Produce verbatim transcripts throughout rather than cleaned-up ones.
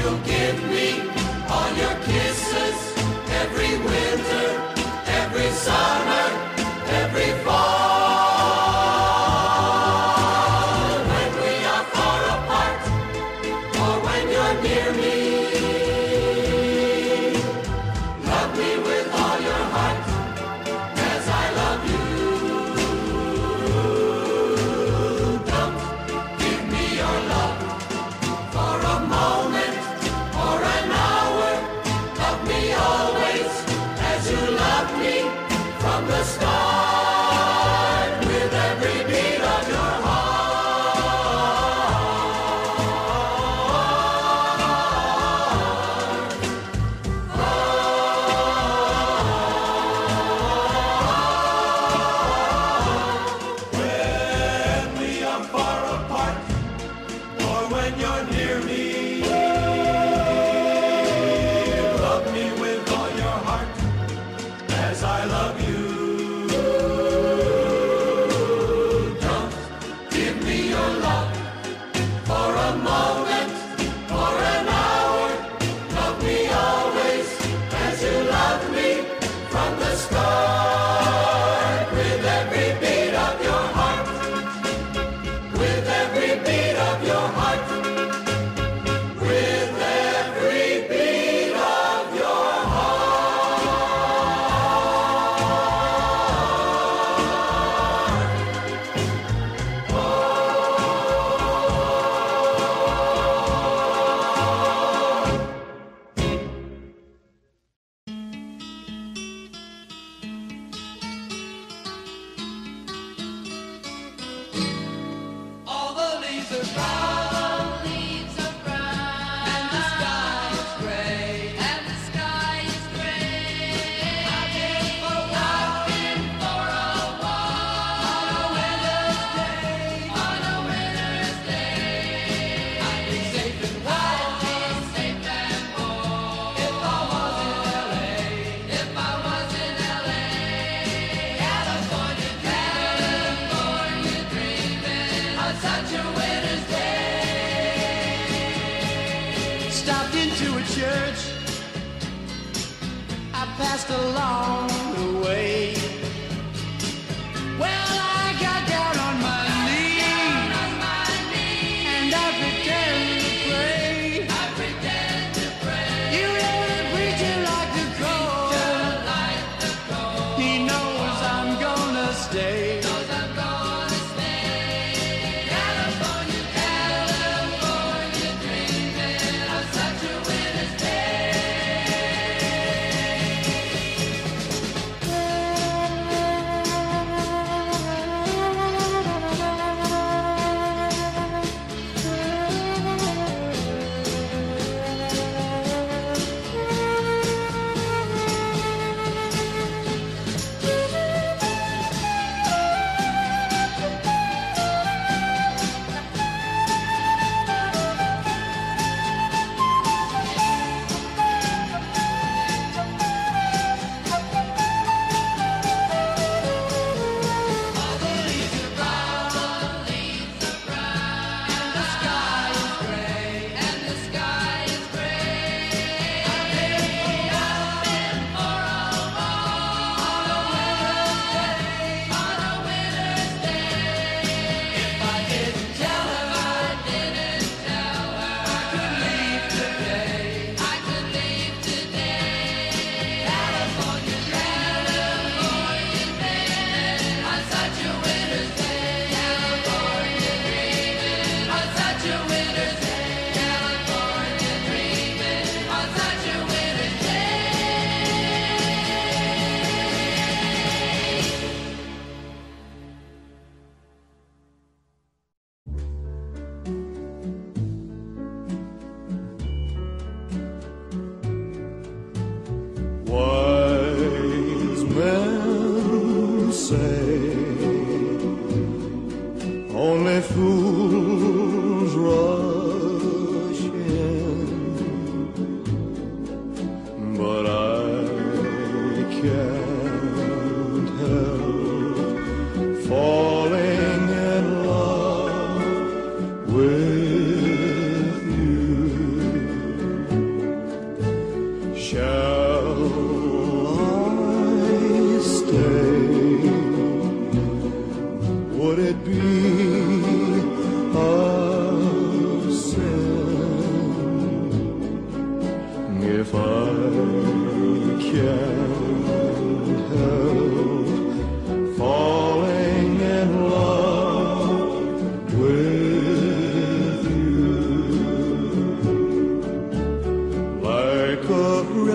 you'll give me all your kisses every winter, every summer, every fall. When we are far apart, or when you're near me, love me with all your heart, as I love you. Don't give me your love for a moment or an hour. Love me always as you loved me from the start, with every beat of your heart. When we are far apart, or when you're near me, love me with all your heart, as I love you. Don't give me your love for a moment or an hour. Love me always as you loved me from the start, with every beat of your heart, with every beat of your heart, with every beat of your all the leaves are brown, leaves are brown, and the sky is gray, and the sky is gray. I've been for a walk, been for a walk on a winter's day, on a winter's day. I'd be safe and warm, I'd be safe and warm if I was in L A, if I was in L A. California, California dreaming on such a winter's day. Stopped into a church, I passed along the way. Well, I got down on my knees, On my knees, and I pretend to pray. I pretend to pray. You know the preacher like the cold, Like the cold, he knows I'm gonna stay. knows I'm gonna stay. California, California dreaming of such a winter's day.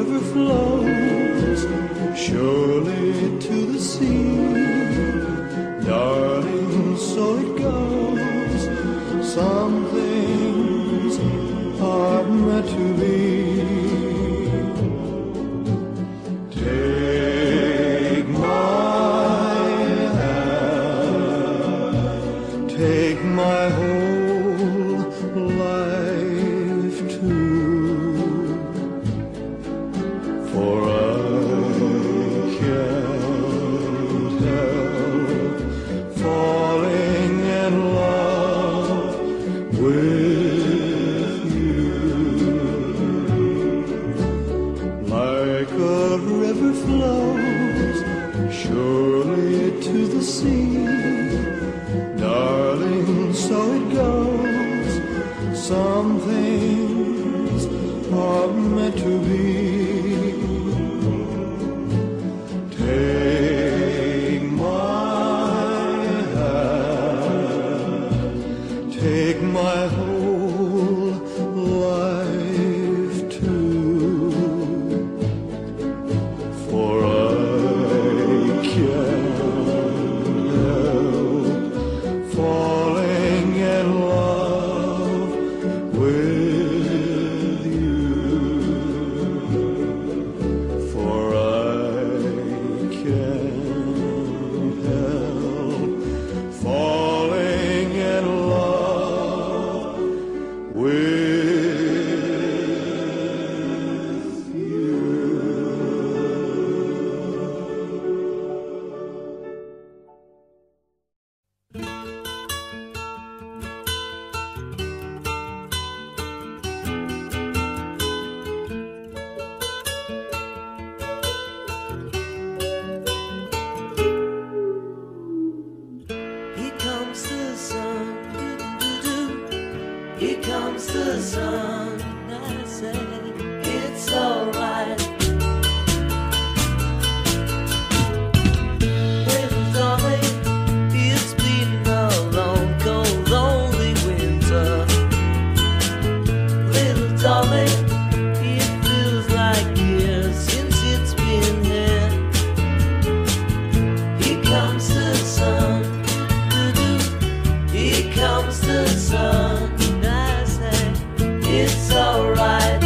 river flows surely to the sea, darling, so it goes. Some things are meant to be. Take my hand, take my whole life too, for I can't help falling in love with you. Like a river flows surely to the sea, darling, so it goes. Some things are meant to be. Take my hand, take my whole life too, for I can't help falling in love with you, for I can't help falling in love with you. Here comes the sun, doo-doo-doo. Here comes the sun, I say it's alright. Little darling, it's been a long, cold, lonely winter. Little darling, it feels like years since it's been here. Here comes the sun, doo-doo. Here comes the sun, and I say it's alright.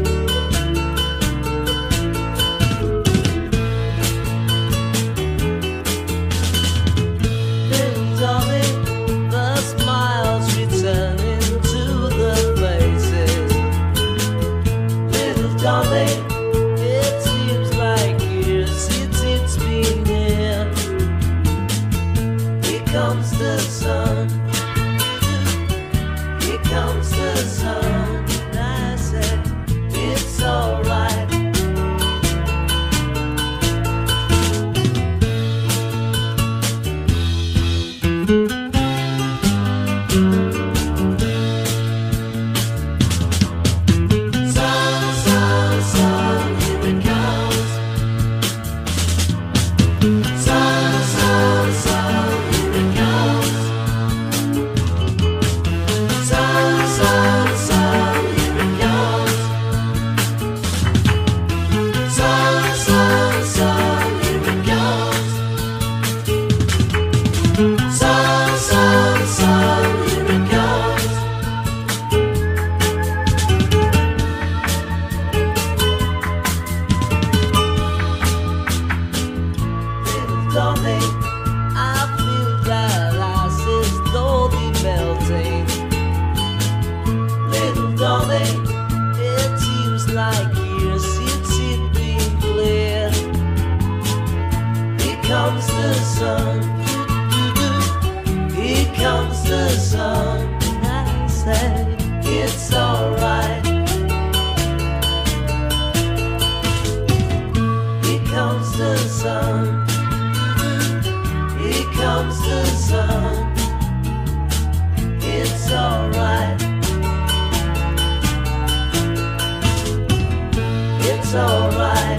Little darling, the smiles returning to the faces. Little darling, it seems like years since it's been here. Here comes the sun, here comes the sun, and I say it's alright. Sun, sun, sun, here it comes. Sun, sun, sun, here it comes. Sun, sun, sun, here it comes. Sun, sun, sun, here it comes. Sun, sun, sun, here it comes. Little darling, I feel that ice is slowly melting. Little darling, it seems like years since it's been clear. Here comes the sun, doo-doo-doo. Here comes the sun, and I say it's alright. Here comes the sun, here comes the sun, it's alright. It's alright.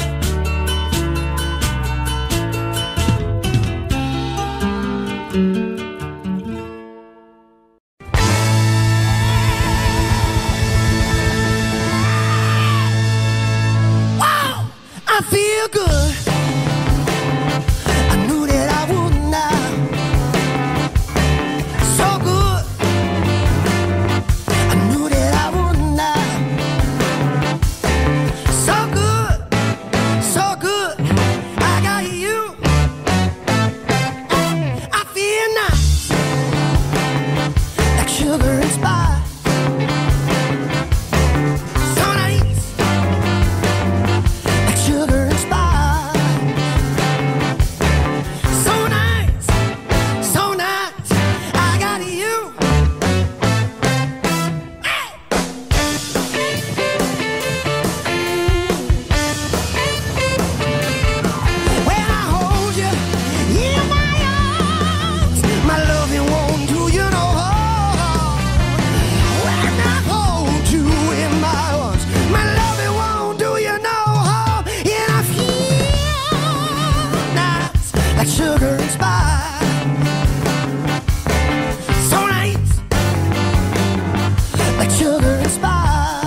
like sugar and spice.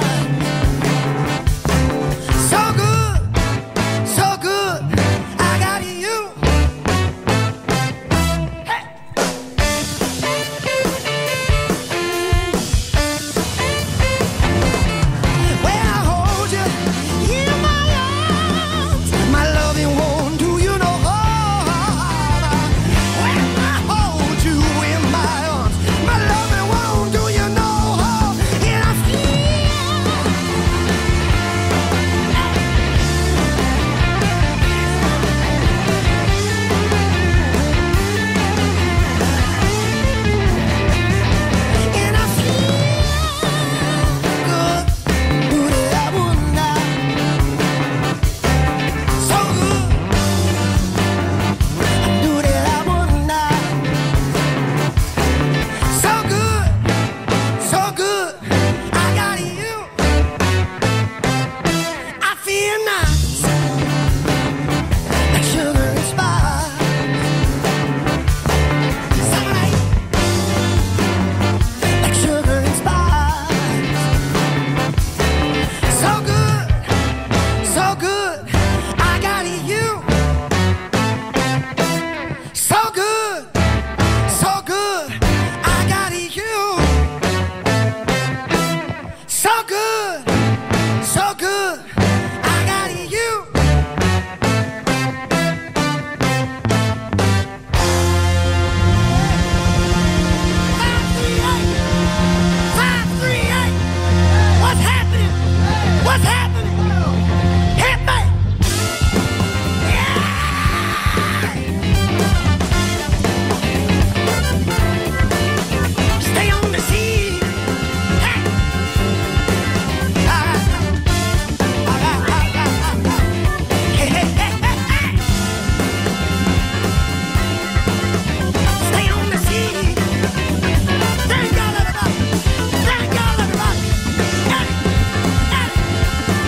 So good, so good, I got you. Hey. When I hold you in my arms, my loving one, do you know? When I hold you in my arms, my loving one, do you know? And I feel, and I feel good. Do that I would not. So good. Do that I would not. So good, so good, I got you. I feel nice, like sugar and spice. Seven, eight, like sugar and spice. So good, so good, I got you. So good, so good, I got you. So good, so good, I got you. Five, three, eight. Five, three, eight. What's happening? What's happening? Hit me. Stay on the scene. Hey. Ah, ah, ah, ah, ah, ah. Hey, hey, hey, hey, hey. Stay on the scene. Thank y'all, everybody. Thank y'all, everybody. Hey, hey.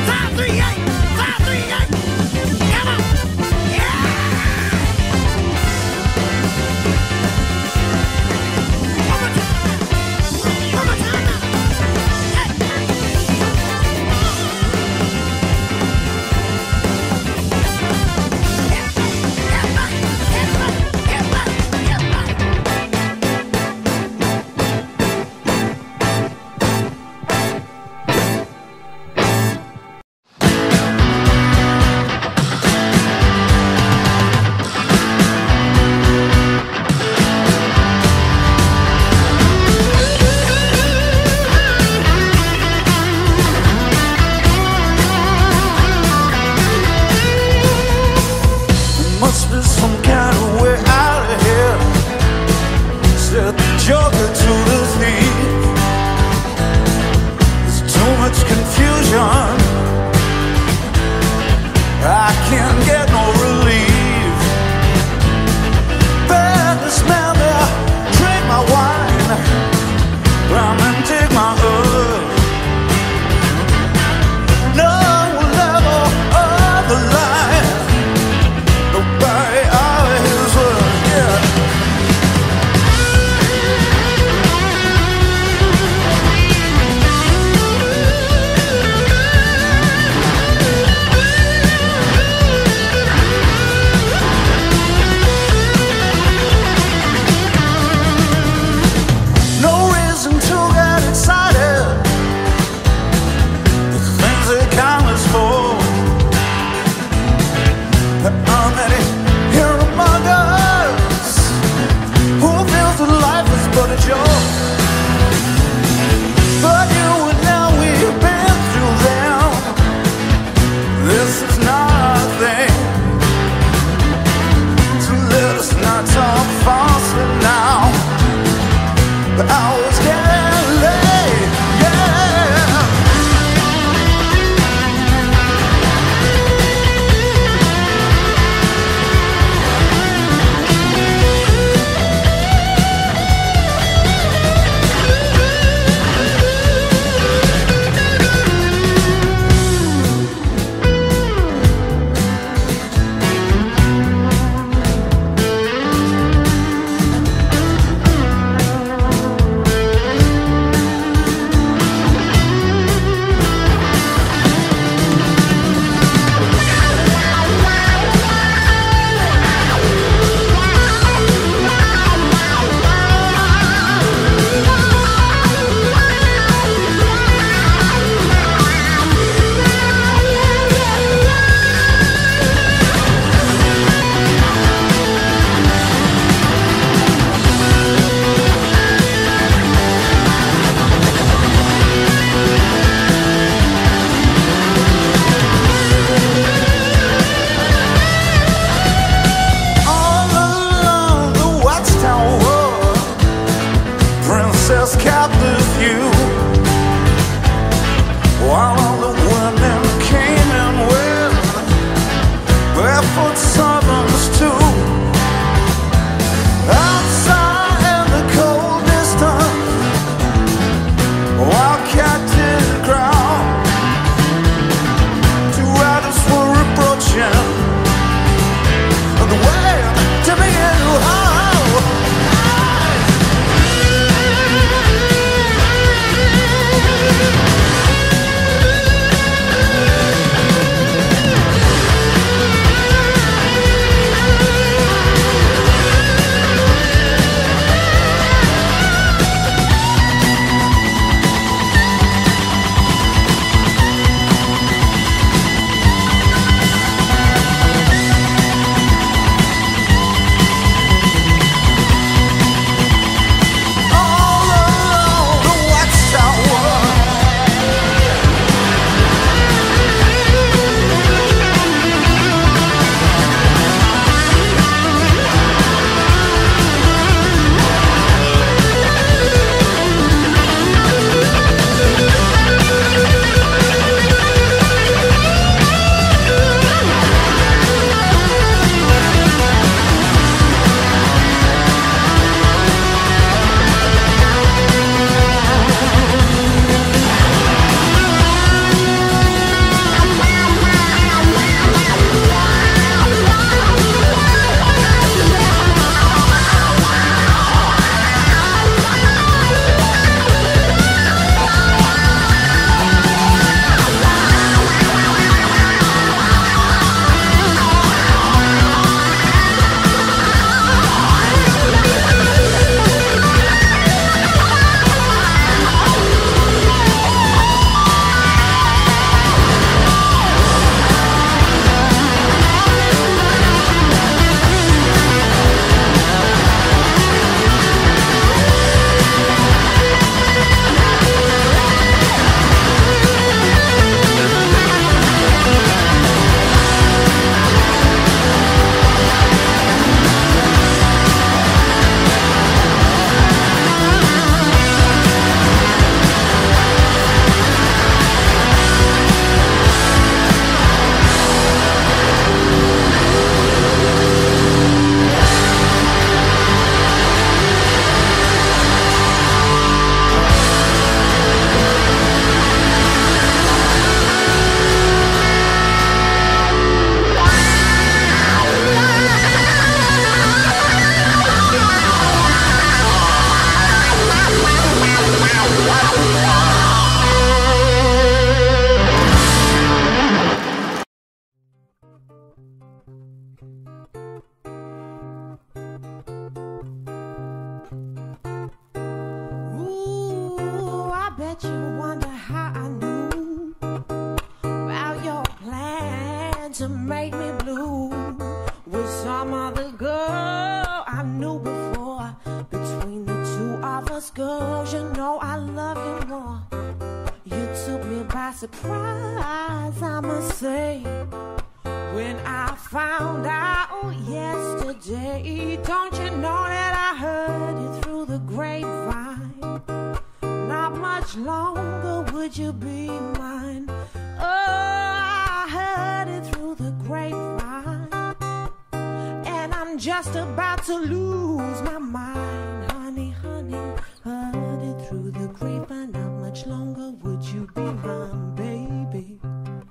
by surprise, I must say, when I found out yesterday. Don't you know that I heard it through the grapevine? Not much longer would you be mine. Oh, I heard it through the grapevine, and I'm just about to lose my mind. Honey, honey, heard it through the grapevine. Not much longer would you be mine, baby.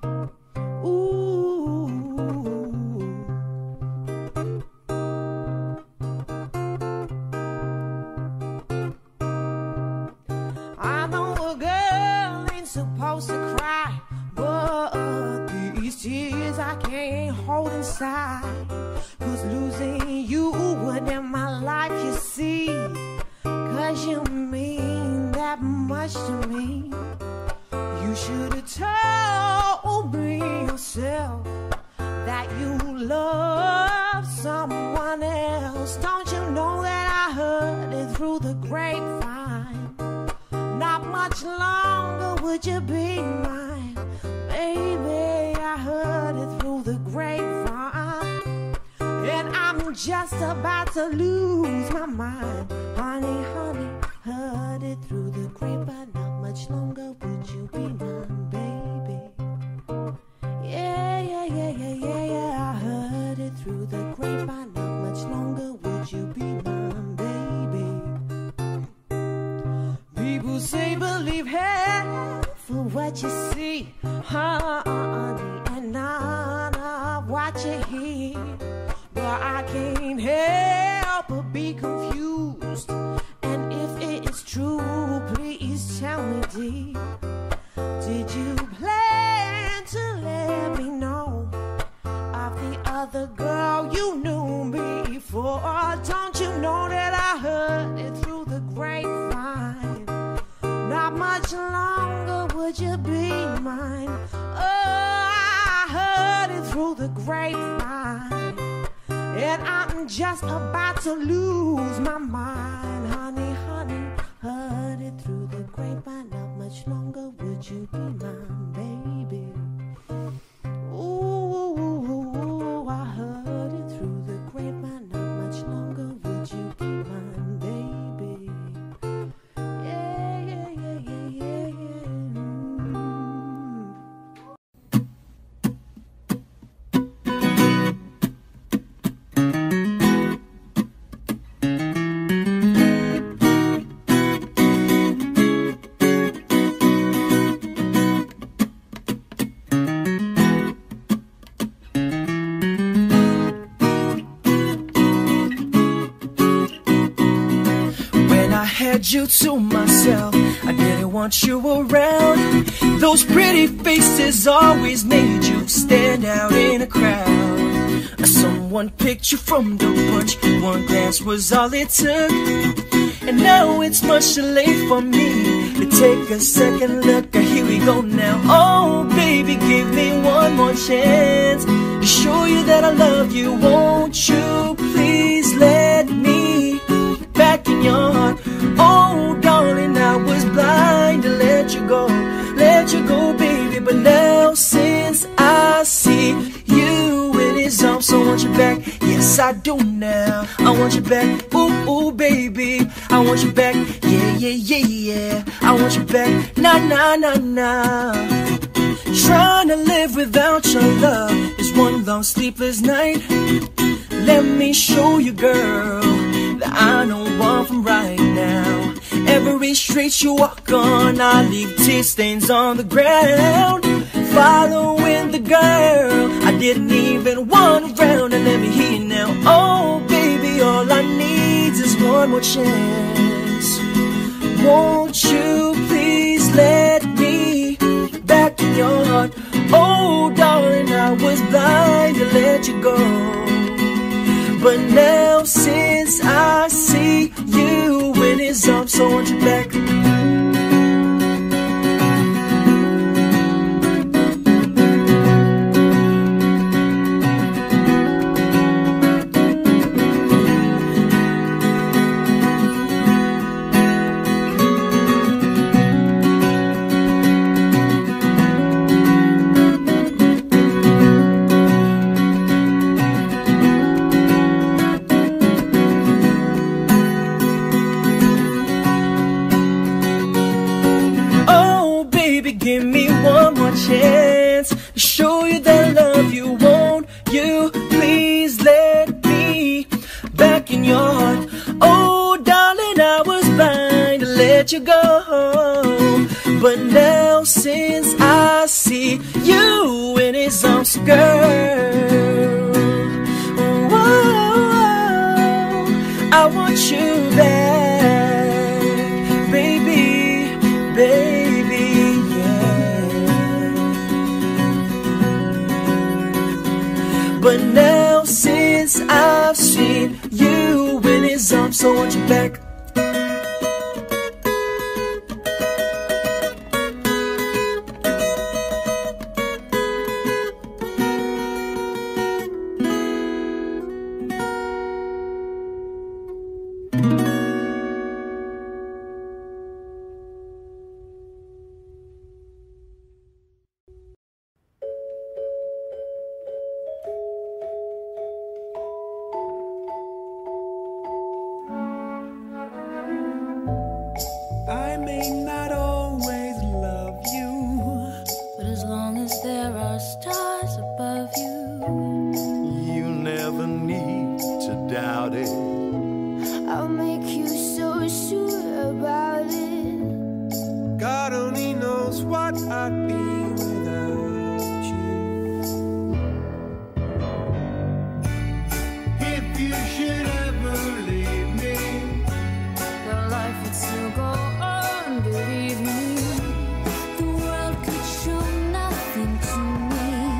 Ooh, I know a girl ain't supposed to cry, but these tears I can't hold inside. Cause losing you would end my life, you see. Cause you mean that much to me. You should have told me yourself that you love someone else. Don't you know that I heard it through the grapevine? Not much longer would you be mine, baby. I heard it through the grapevine, and I'm just about to lose my mind. Honey, honey, heard it through the grapevine. Not much longer would you be mine, baby. Yeah, yeah, yeah, yeah, yeah, yeah. I heard it through the grapevine. Not much longer would you be mine, baby. People say believe half for what you see, honey, and none of what you hear. But I can't help but be confused. And if it is true, please tell me, dear, did you plan to let me know of the other girl you knew before? Don't you know that I heard it through the grapevine? Not much longer would you be mine. Oh, I heard it through the grapevine, and I'm just about to lose my mind. Honey, honey, heard it through the grapevine. Not much longer would you be mine, baby. Ooh, I heard it through the grapevine. Not much longer would you be mine, baby. Yeah, yeah, yeah, yeah, yeah, yeah. You to myself, I didn't want you around. Those pretty faces always made you stand out in a crowd. Someone picked you from the bunch, one glance was all it took. And now it's much too late for me to take a second look. Here we go now. Oh baby, give me one more chance to show you that I love you. Won't you please let me back in your heart? Oh, darling, I was blind to let you go, let you go, baby. But now since I see you in his arms, I want you back. Yes, I do now. I want you back. Ooh, ooh, baby, I want you back. Yeah, yeah, yeah, yeah. I want you back. Nah, nah, nah, nah. Trying to live without your love is one long sleepless night. Let me show you, girl, that I know one from right now. Every street you walk on, I leave tear stains on the ground. Following the girl I didn't even want around. And let me hear you now. Oh baby, all I need is one more chance. Won't you please let me back in your heart? Oh darling, I was blind to let you go, but now since I see you in his arms, so I want you back. me one more chance to show you that I love you. Won't you please let me back in your heart? Oh, darling, I was blind to let you go, but now since I see you in his arms, girl, whoa, I want you back, baby, baby, yeah. But now since I've seen you in his arms, I want you back. I may not always love you, but as long as there are stars above you, You never need to doubt it. I'll make you so sure about it. God only knows what I'd be without you. If you should ever leave me, Your life would still go on, believe me. The world could show nothing to me.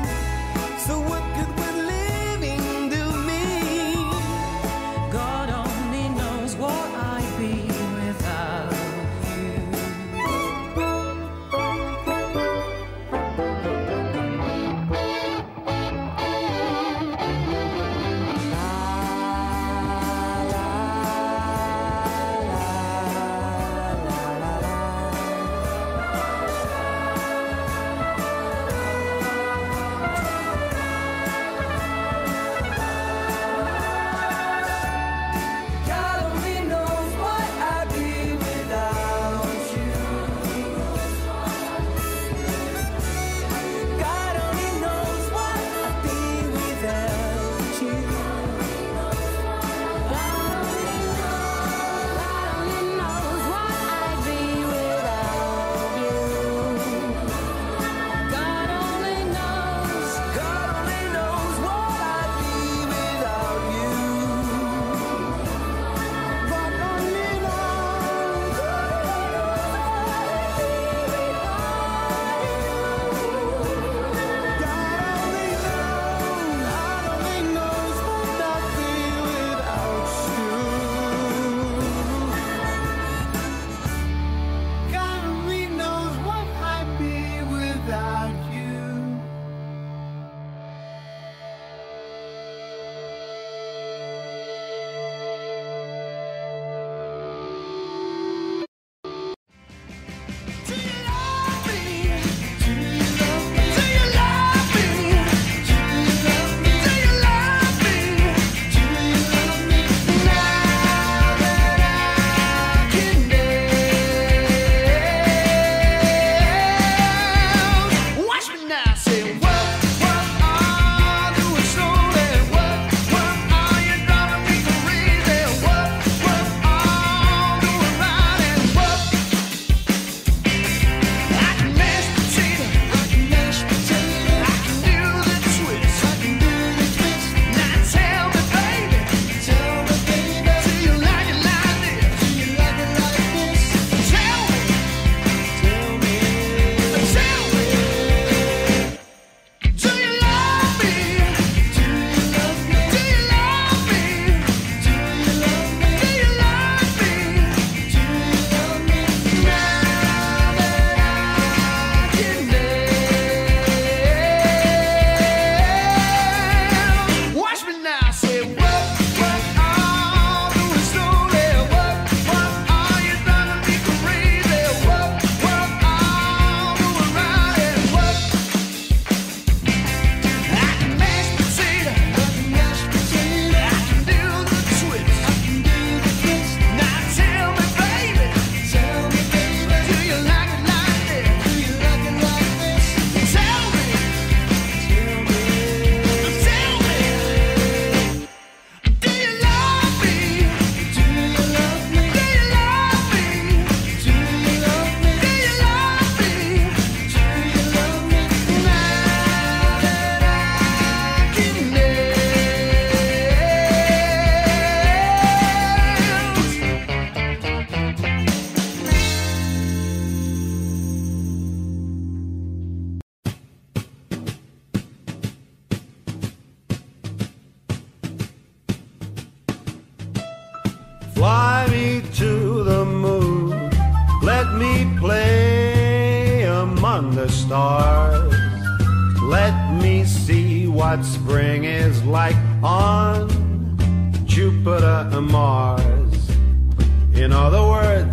the stars. Let me see what spring is like on Jupiter and Mars. In other words,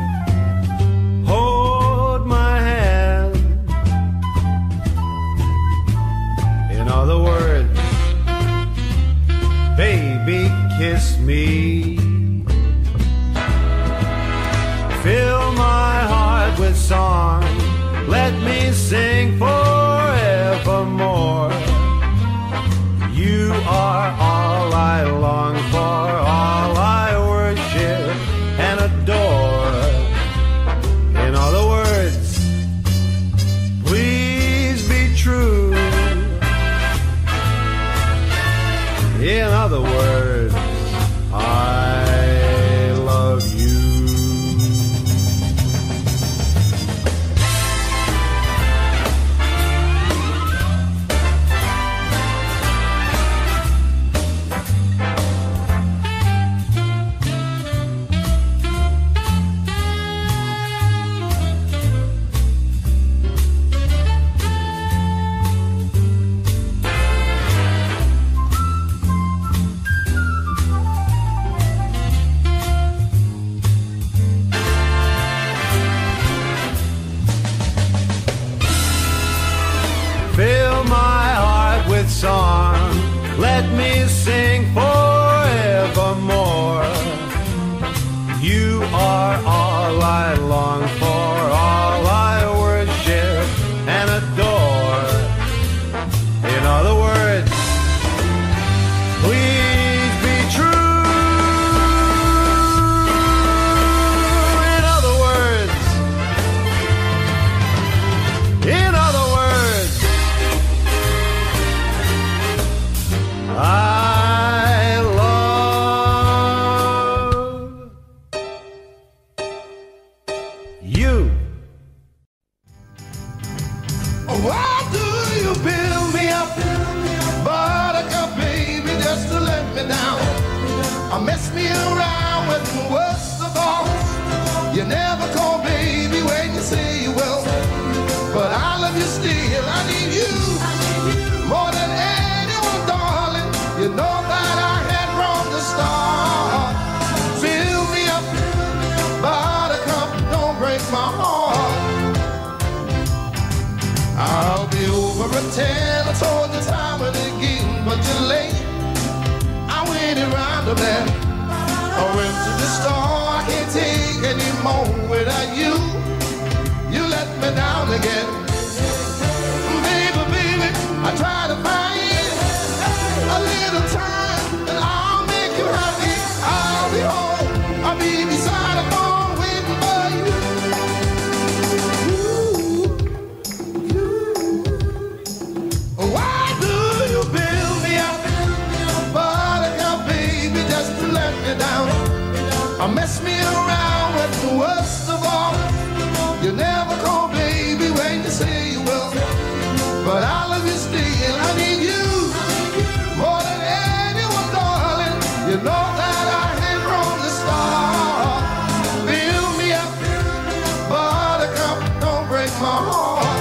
hold my hand. In other words, baby, kiss me. Fill my heart with song. Let me sing forevermore. You are all I long for, all I worship and adore. In other words, please be true. In other words, I love you. Song. Let me sing forevermore. You are all I long for, all I worship and adore. In other words, please be true. In other words, in other words, I love you. Why do you build me up, buttercup, baby, just to let me down? Or mess me around with the worst of all. You never call, baby, when you say you will. But I love you still, I need you more than anyone, darling. You know that I had from the start. Fill me up, buttercup, don't break my heart. I'll be over at ten, I told you time and again, but you're late. I waited round the bend. I went to the store, I can't take any more without you. You let me down again. Baby, baby, I try to find a little time, and I'll make you happy. I'll be home, I'll be beside the phone waiting for you. You, you. Why do you build me up, buttercup, baby, just to let me down? Or mess me around with the worst of all. You never call, baby, when you say you will. But I love you still, I need you more than anyone, darling. You know that I hate from the start. Fill me up, buttercup, don't break my heart.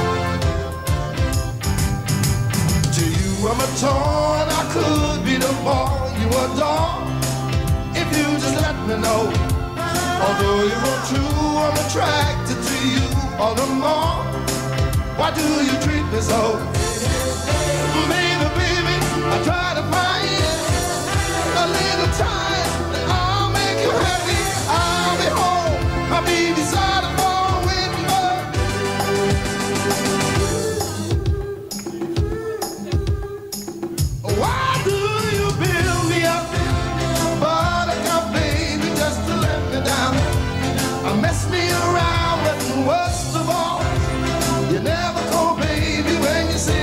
To you I'm a torn, I could be the boy you adore, if you just let me know. Although you're untrue, I'm attracted to you all the more. Why do you treat me so? Baby, baby, I try to find a little time, and I'll make you happy. I'll be home, I'll be beside the phone waiting for you. Why do you build me up, buttercup, baby, just to let me down? I mess me around with the worst of all. You never call, baby, when you say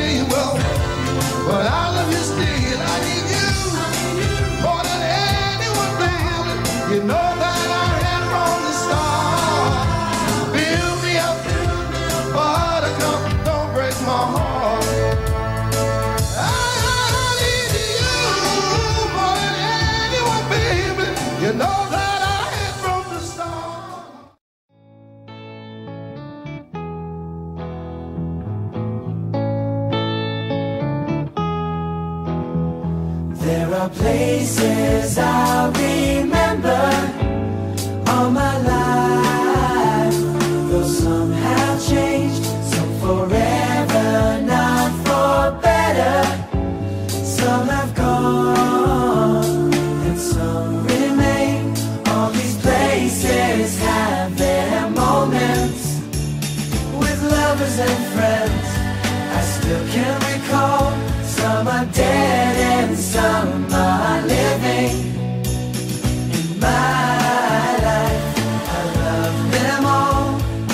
faces I'll remember all my life. Though some have changed, some forever, not for better. Some have gone and some remain. All these places have their moments. With lovers and friends, I still can recall. Some are dead and some are living. In my life, I love them all.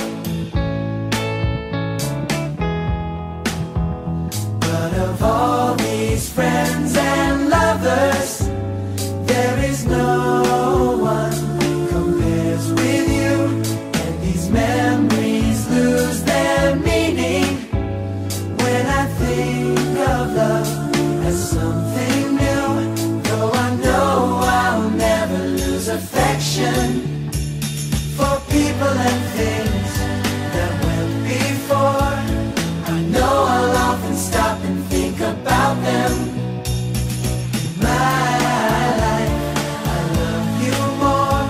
But of all these friends and lovers, there is no one compares with you. And these memories lose their meaning when I think of love as something new. Though I know I'll never lose affection for people and things that went before. I know I'll often stop and think about them. My life, I love you more.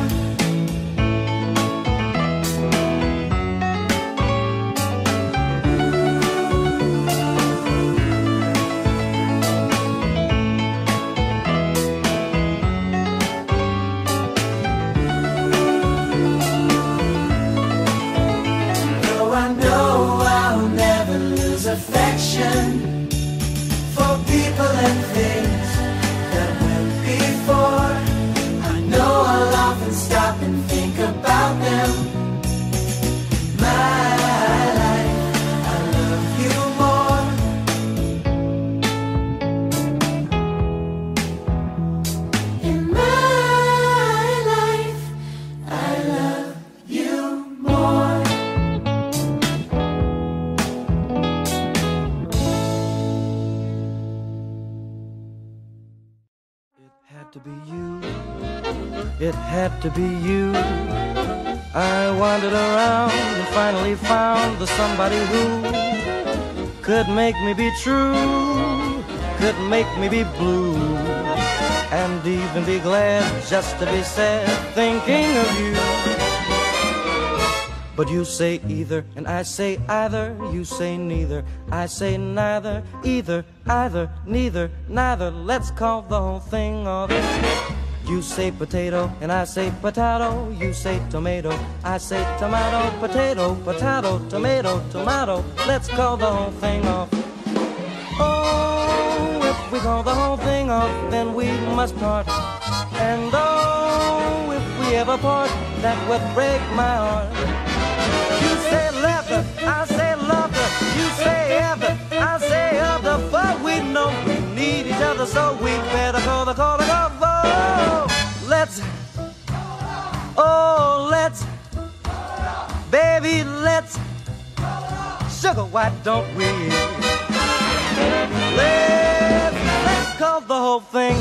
Though I know I'll never lose affection for people and things that went before. I know I'll often stop and think about them. My life, I love you more. In my life, I love you more. It had to be you. It had to be you. I wandered around and finally found the somebody who could make me be true, could make me be blue, and even be glad just to be sad thinking of you. But you say either and I say either. You say neither, I say neither. Either, either, neither, neither. Let's call the whole thing off. You say potato and I say potato. You say tomato, I say tomato. Potato, potato, tomato, tomato. Let's call the whole thing off. Oh, if we call the whole thing off, then we must part. And oh, if we ever part, that would break my heart. You say leather, I say lover. You say ever, I say other. But we know we need each other, so we better call the calling off. Oh, let's, oh, let's, baby, let's, sugar, why don't we? Let's, let's call the whole thing.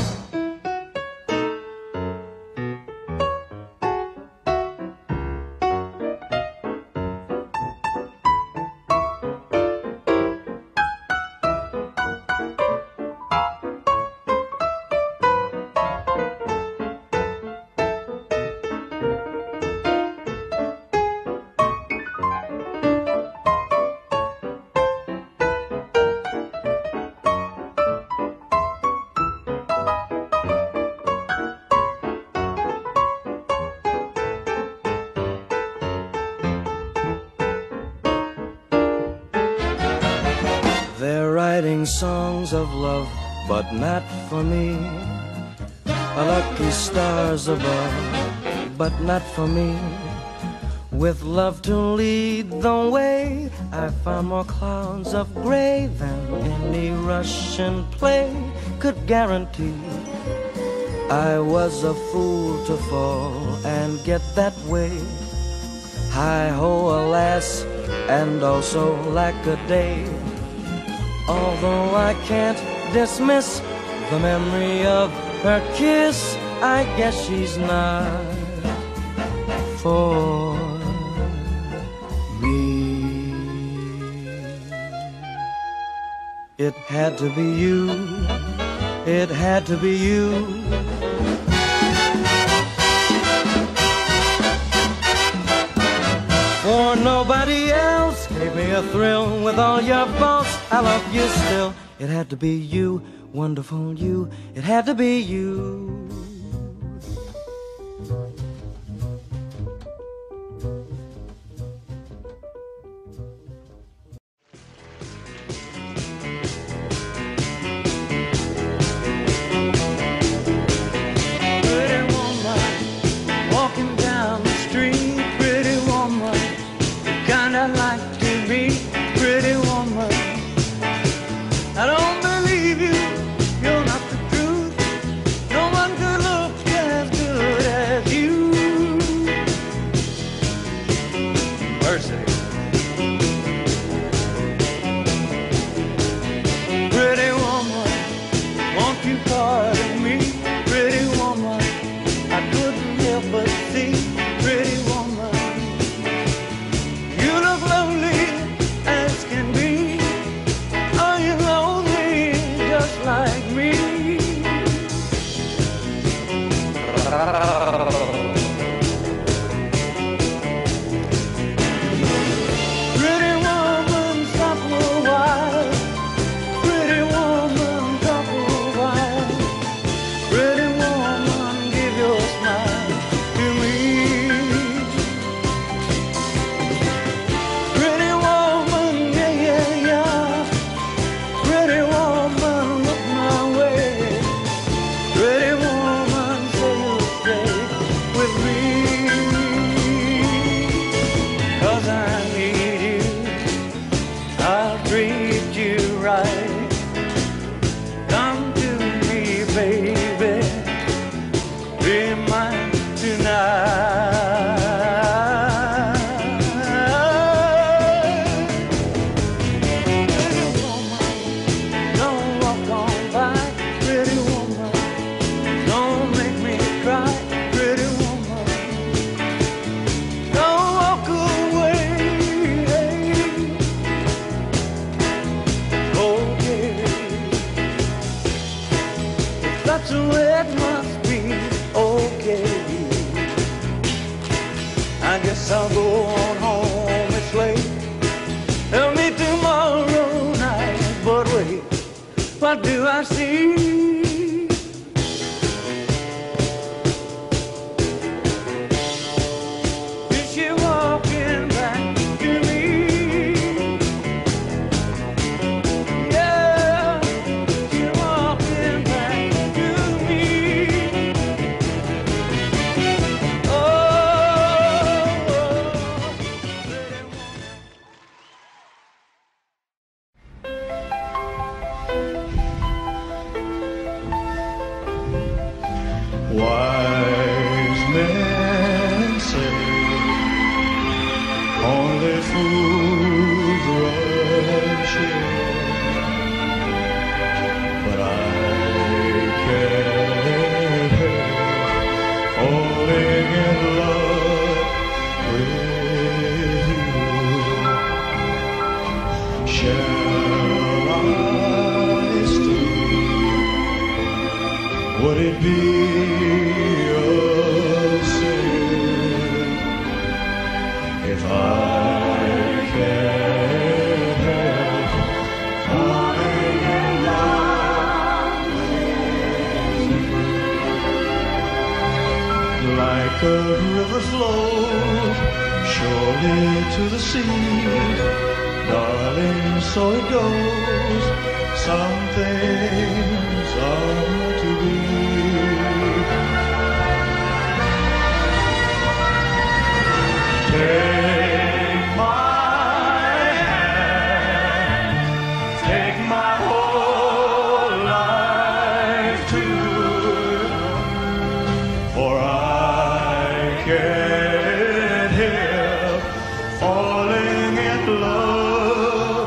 They're writing songs of love, but not for me. A lucky stars above, but not for me. With love to lead the way, I found more clouds of gray than any Russian play could guarantee. I was a fool to fall and get that way. Hi-ho, alas, and also lack a day. Although I can't dismiss the memory of her kiss, I guess she's not for me. It had to be you. it had to be you. For nobody else gave me a thrill with all your faults. I love you still. It had to be you, wonderful you. It had to be you.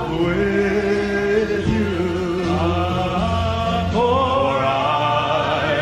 For I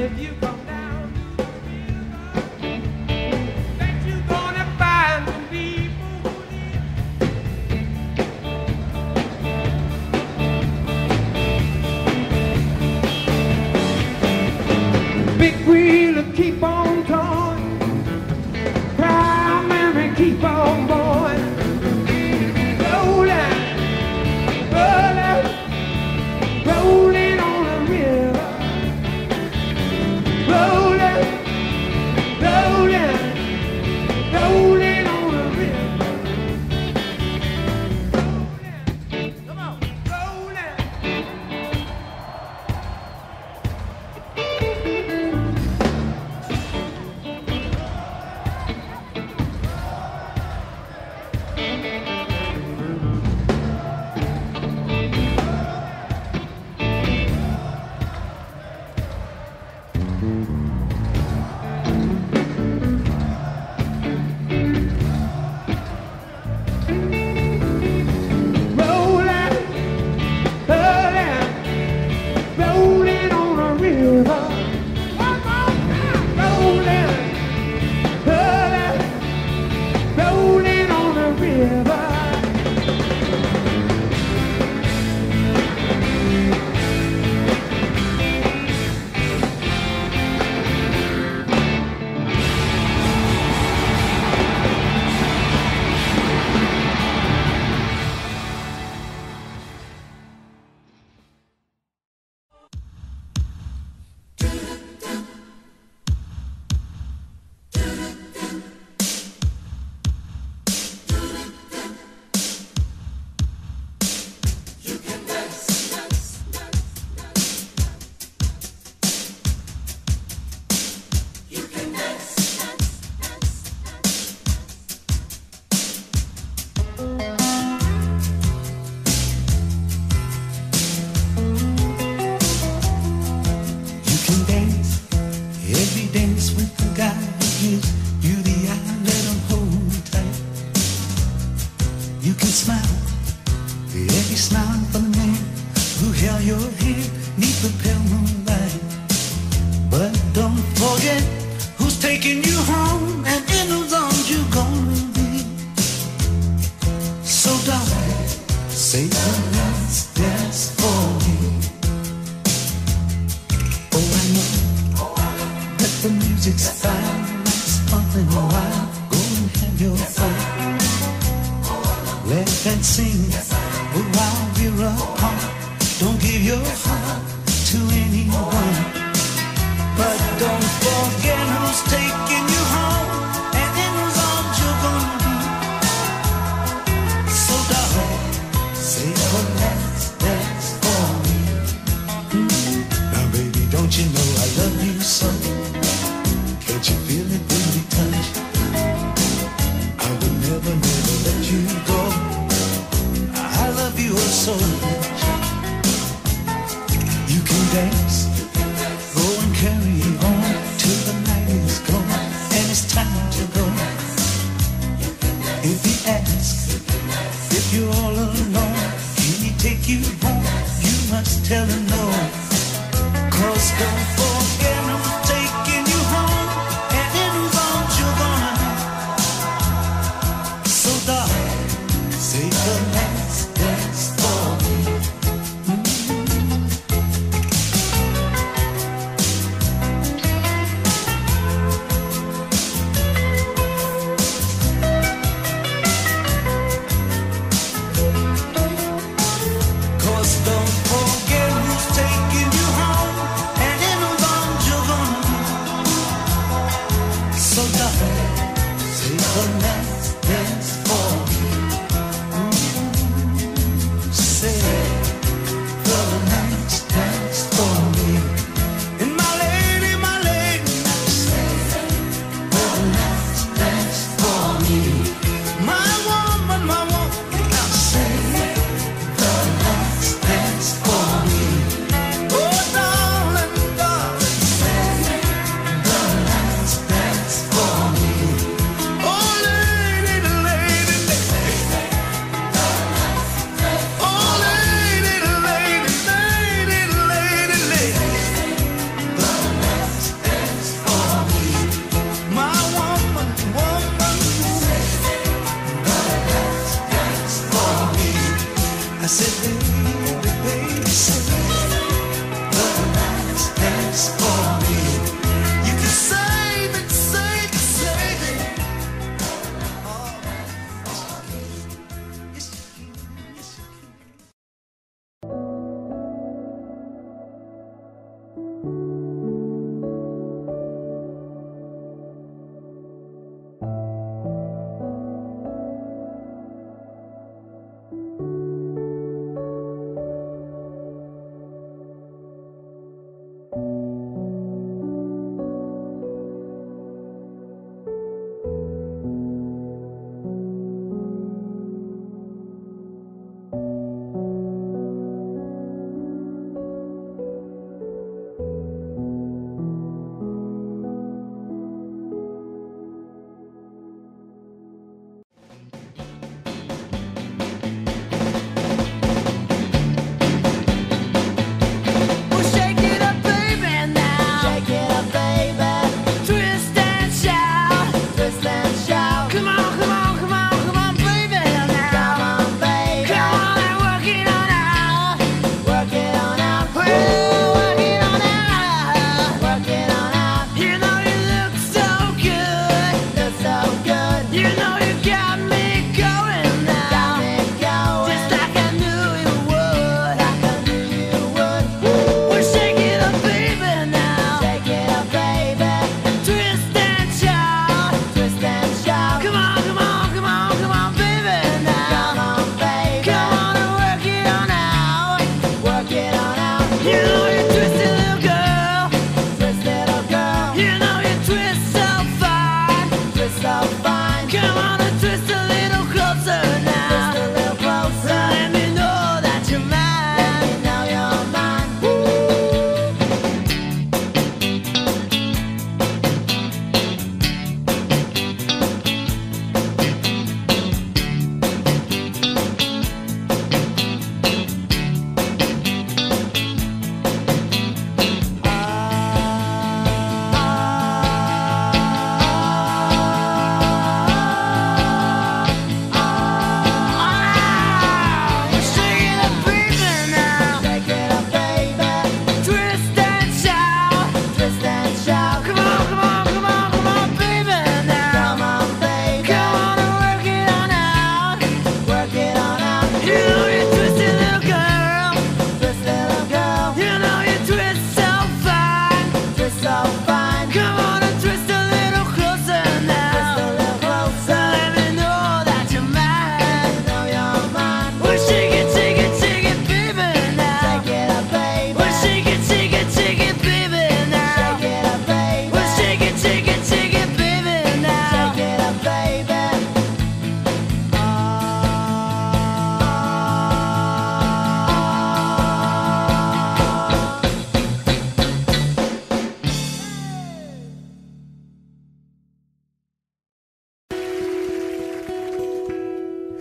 if you come down to the river, that you're gonna find some people who live. Big wheel will keep on going, proud memory keep on going, rolling, rolling, rolling on the river, rolling, rolling, rolling on the river, rolling, come on, rolling. Don't you know I love you so? Can't you feel it when we touch?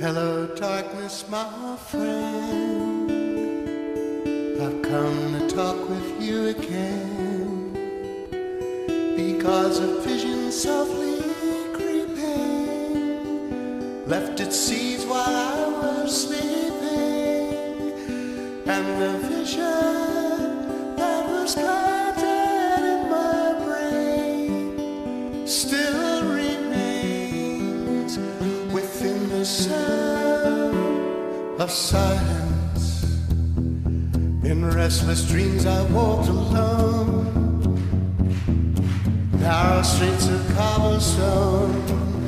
Hello, darkness, my friend. I've come to talk with you again because a vision softly creeping left its seeds while I was sleeping, and the vision that was planted in my brain still remains within the sound of silence. In restless dreams I walked alone, narrow streets of cobblestone,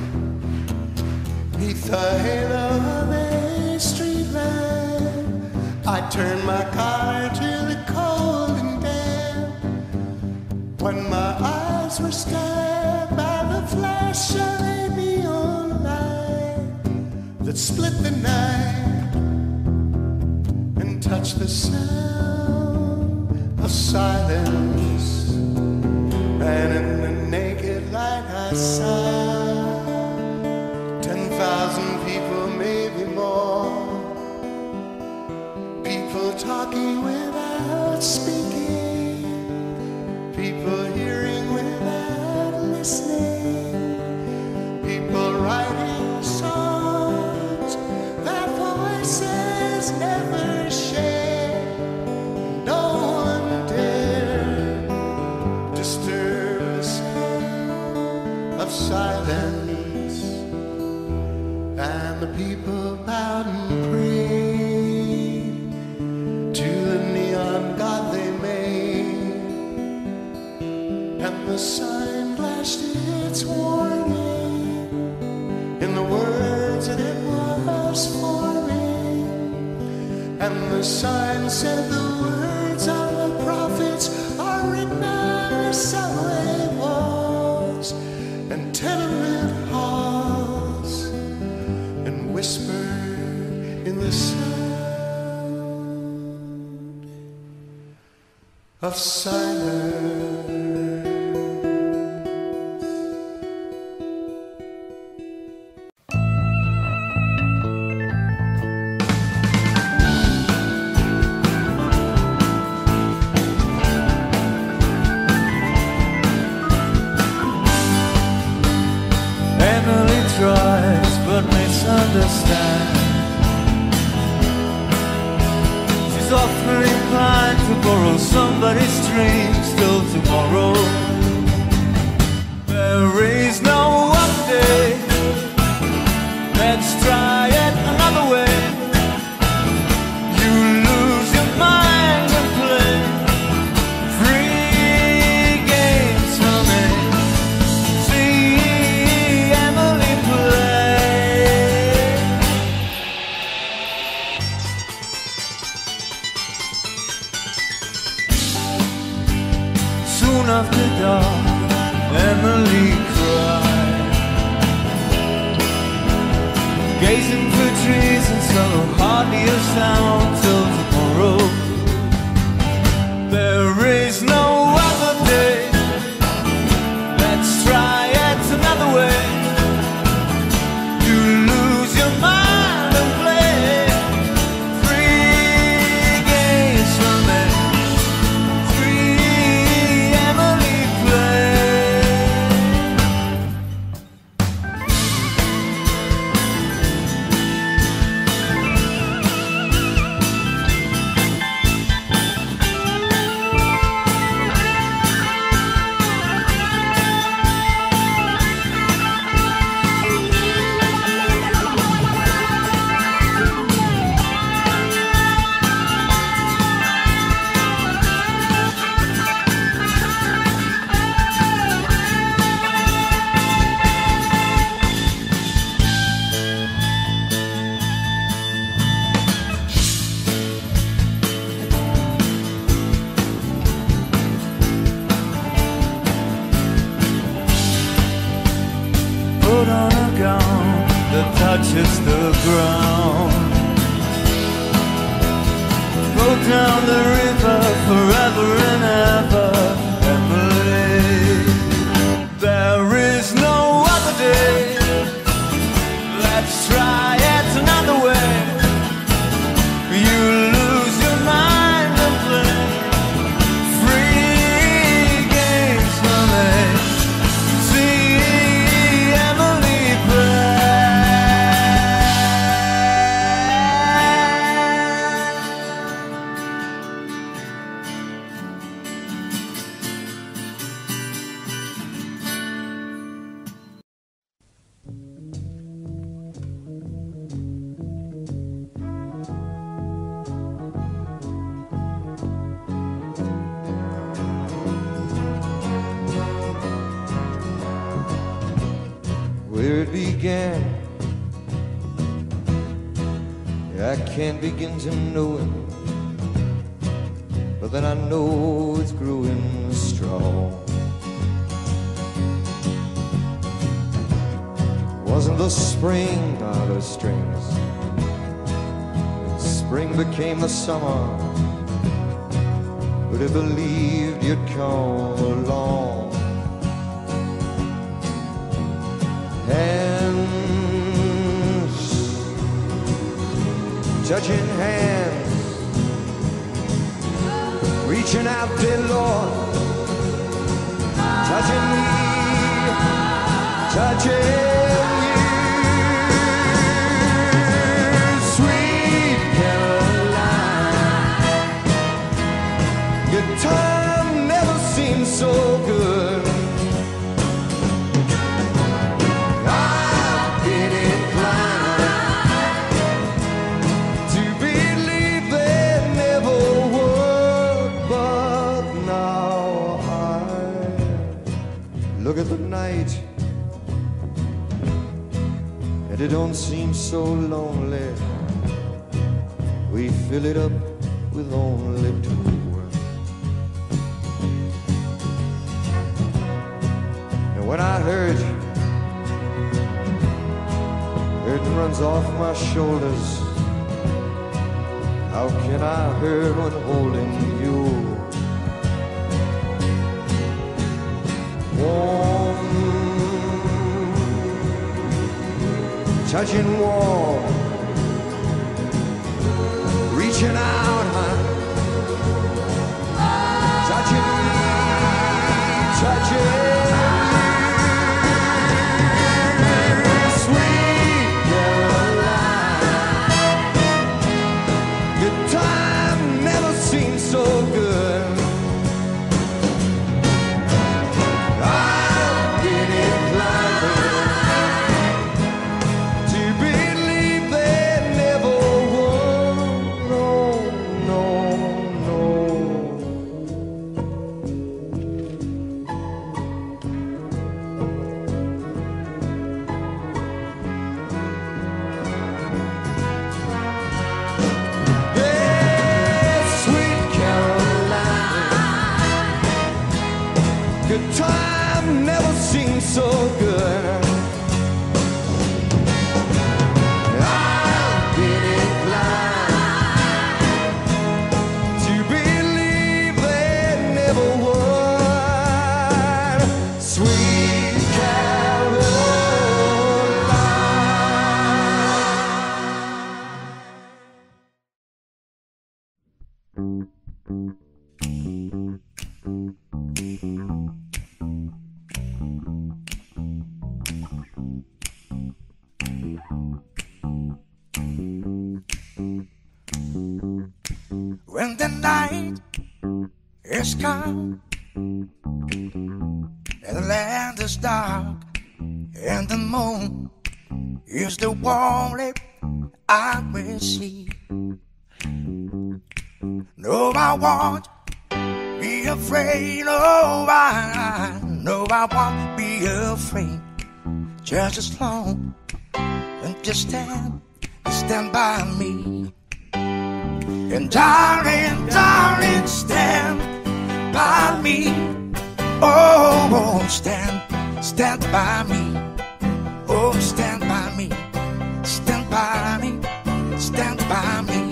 neath the halo of a street lamp. I turned my collar to the cold and damp, when my eyes were stabbed by the flash of a neon light that split the night and touched the sound of silence. And in the naked light I saw ten thousand people, maybe more, people talking without speaking, people hearing without listening, people writing songs that voices never share. No one dared disturb the sound of silence, and the people bowed and prayed to the neon god they made, and the sign flashed its warning in the words that it was forming, and the sign said the words of the prophets are written on subway walls and tenement halls, and whispered in the sound of silence. Emily tries but misunderstands. She's often inclined to borrow somebody's dreams till tomorrow. There is no update. Let's try it another way. You lose your mind and play free games for me. See Emily play. Soon after dark, Emily cried, gazing for trees and saw hardly a sound till tomorrow. There is no other day. Let's try it another way. You lose your mind and play free games for me. Free Emily play. Put on a gown that touches the ground. Go down the river forever and ever, Emily. There is no other day. Let's try it tonight. where it began. I can't begin to know it, but then I know it's growing strong. It wasn't the spring, not the strings. Spring became the summer. Would have believed you'd come along. Hands touching hands, reaching out, dear Lord, touching me, touching you, sweet Caroline. Good time never seemed so good. I've been inclined to believe they never would, but now I look at the night and it don't seem so lonely. We fill it up with only two. And when I heard burden runs off my shoulders, how can I hurt when holding you? Warm, touching warm, reaching out, huh? Touching me, touching you, sweet Caroline. Good time never seemed so good. I've been inclined to believe they never would. No, no, no. Yeah, sweet Caroline. Good time never seemed so good. I've been inclined to believe they never would. Sweet When the night is come and the land is dark and the moon is the only I will see. No, I won't be afraid. No, I, no, I won't be afraid. Just as long as you stand, stand by me. And darling, darling, stand by me. Oh, stand, stand by me. Oh, stand by me. Stand by me. Stand by me.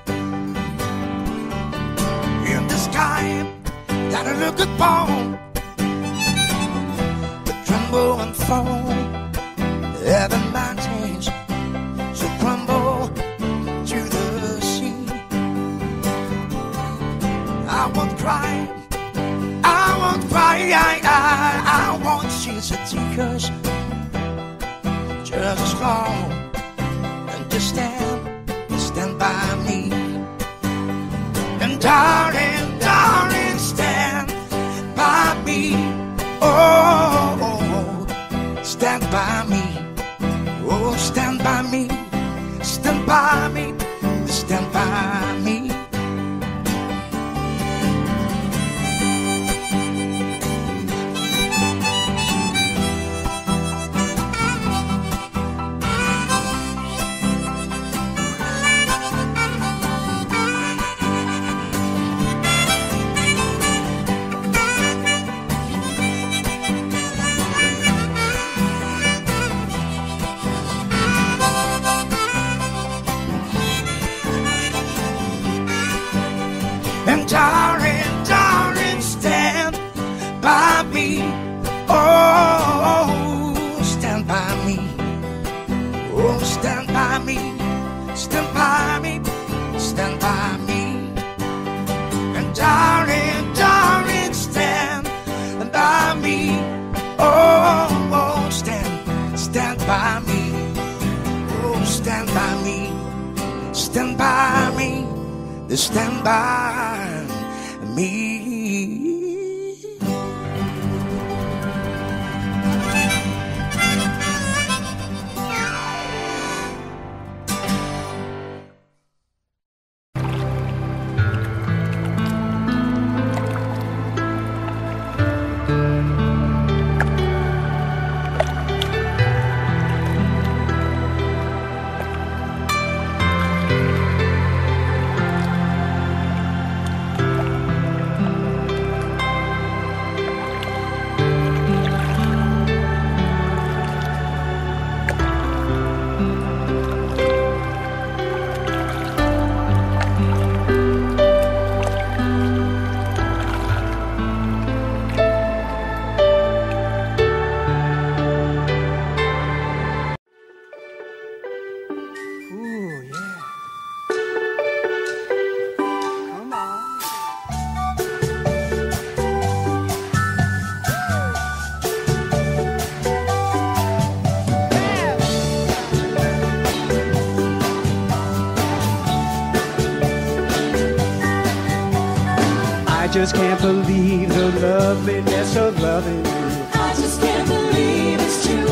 In the sky that I look upon, the tremble and fall, the mountains so crumble to the sea. I won't cry, I won't cry, I, I, I won't shed tears. Just as long and just stand, stand by me. And darling, darling, stand by me. Oh, oh, oh, stand by me. Oh, stand by me. Stand by me. Stand by me. me. Oh, oh, stand, stand by me. Oh, stand by me. Stand by me. Stand by me. I just can't believe the loveliness of loving you. I just can't believe it's true.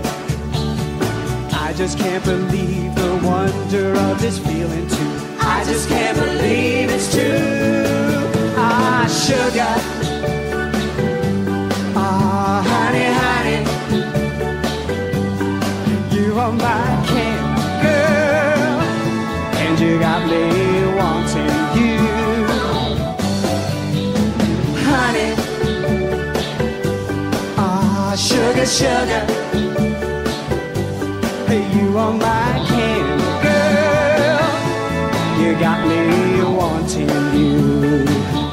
I just can't believe the wonder of this feeling too. I just can't believe it's true. Ah, sugar. Ah, honey, honey. You are my candy girl, and you got me wanting you. Honey, ah, sugar, sugar. You are my candy girl. You got me wanting you.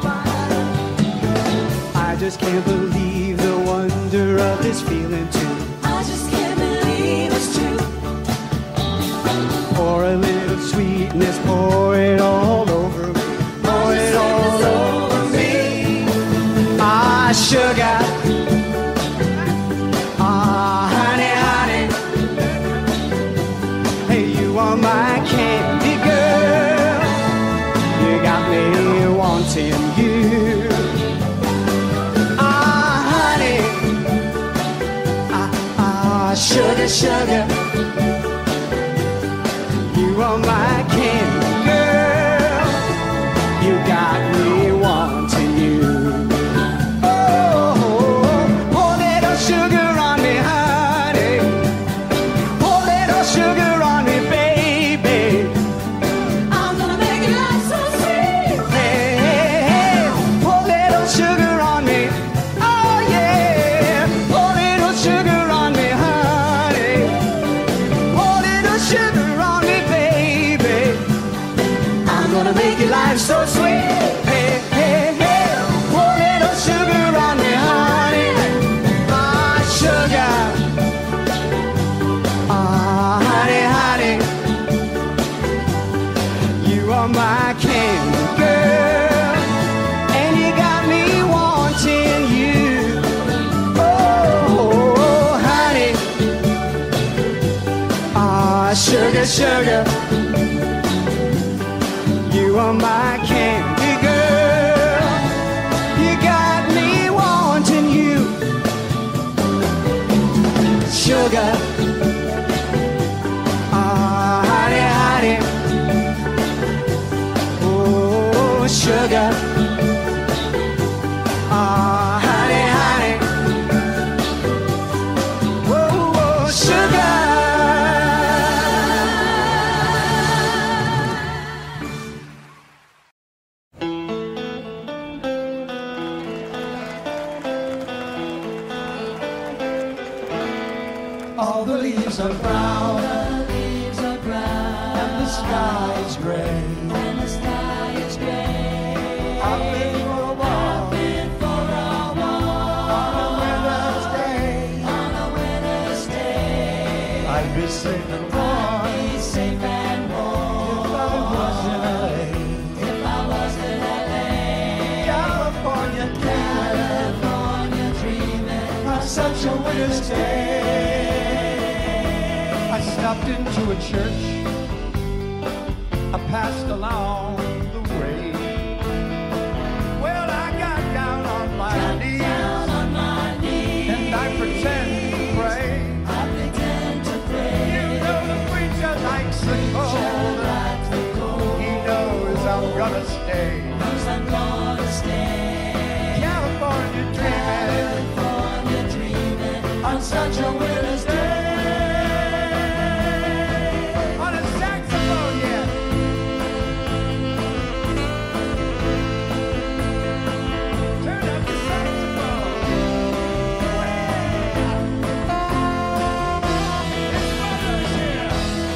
I just can't believe the wonder of this feeling too. I just can't believe it's true. Pour a little sweetness, pour it all over me. Pour it all over me. Ah, sugar. Ah, honey, honey. Hey, you are my candy girl. You got me wanting you. Ah, honey. Ah, ah, sugar, sugar. You are my candy girl. You got me wanting you. Oh, pour little sugar on me, honey. Pour little sugar on me, baby. I'm gonna make it life so sweet. Hey, hey, hey. Pour little sugar on me. Oh, yeah. Pour little sugar on me, honey. Pour little sugar on me, baby. I'm gonna make your life so sweet. Hey, hey, hey. Pour little sugar on me, honey. Ah, sugar. Ah, honey, honey. You are my candy girl, and you got me wanting you. Oh, honey. Ah, sugar, sugar. You are my candy girl. You got me wanting you. Sugar. Ah, honey, honey. Oh, sugar. Ah, honey, honey. Oh, oh, sugar. All the leaves are brown, The leaves are brown, and the sky is gray. and the sky is gray. I've been for a walk Been for a walk on a winter's day. on a winter's day. I'd be safe and warm Be safe and warm if I was in L A. if I was in L A. California dreaming, California dreaming. on such a winter's day. I stopped into a church. I passed along the way. Well, I got down on my Got knees. down on my knees. And I pretend to pray. I pretend to pray. You know the preacher likes the cold. Like the cold. He knows I'm gonna stay. Knows I'm gonna stay. California dreaming. California dreaming on such a winter's day. On a saxophone, yeah. Turn up the saxophone. It's Mother's here.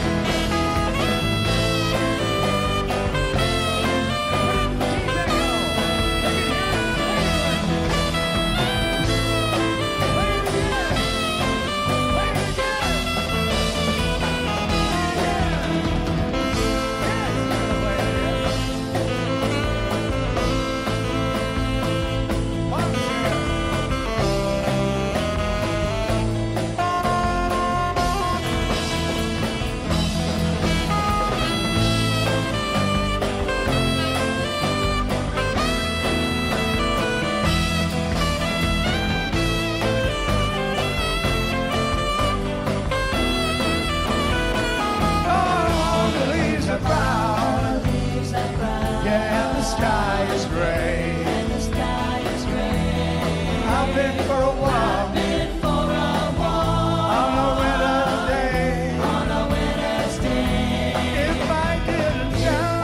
Oh, the leaves are brown. Leaves are brown. Yeah, and the sky is gray. And the sky is gray. I've been for a walk Been for a walk on a winter's day. on a winter's day. If I didn't tell,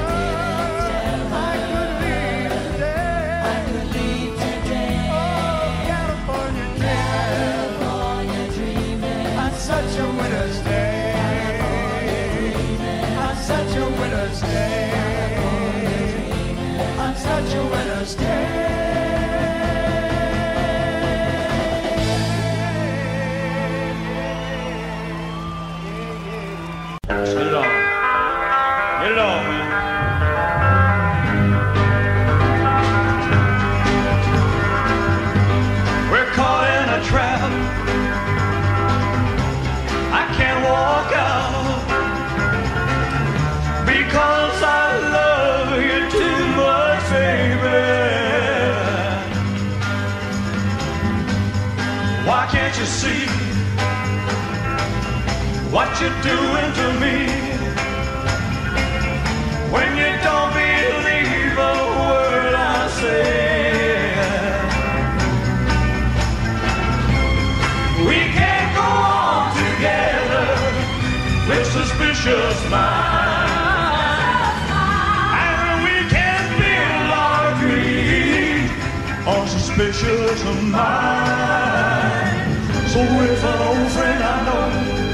I could leave today. I could leave today. Oh, California dreaming California dreaming on such a winter's day. On such a winter's day. On such a winter's day. Get it on. Get it on, man. We're caught in a trap. I can't walk out because I love you too much, baby. Why can't you see what you're doing to me? When you don't believe a word I say, we can't go on together with suspicious minds, and we can't build our dreams on suspicious minds. So if an old friend I know